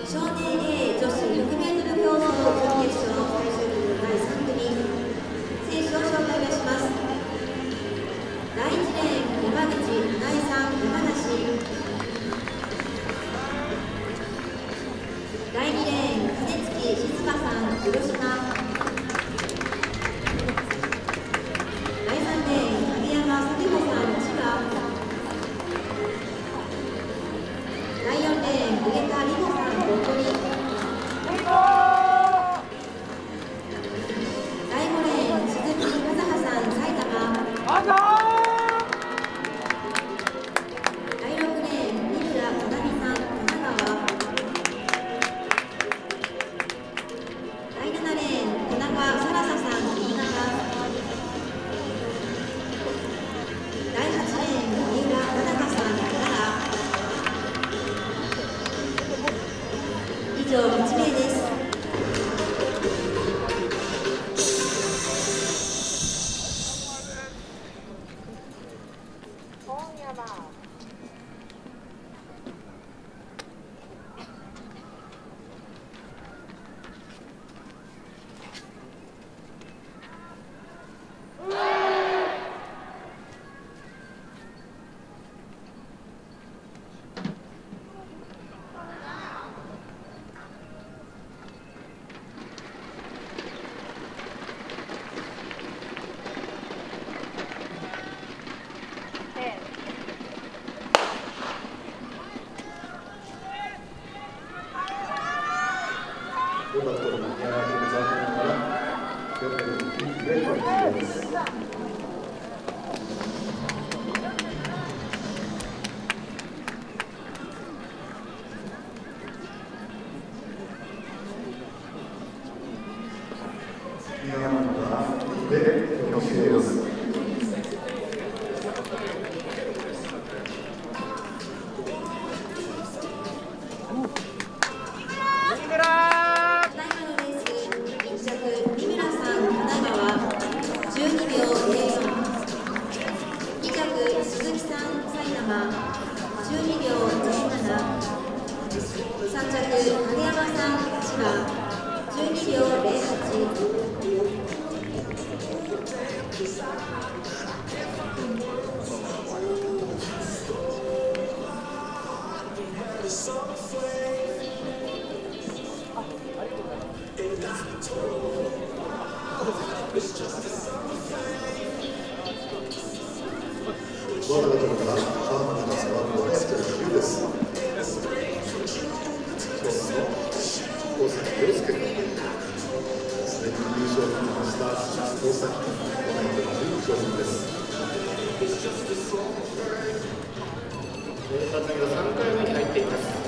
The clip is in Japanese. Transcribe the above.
少年 A 女子 100m 競争準決勝最終日第3組選手を紹介いたします。第1レーン山口、第3山梨、第2レーン金月静香さん広島、第3レーン影山咲穂さん千葉、第4レーン上田里穂さん鳥取、第5レーン鈴木和葉さん埼玉、第6レーン三村かなみさん神奈川、第7レーン田中沙羅沙さん新潟、第8レーン三浦奈々香さん奈良。以上8名です。 3回目に入っています。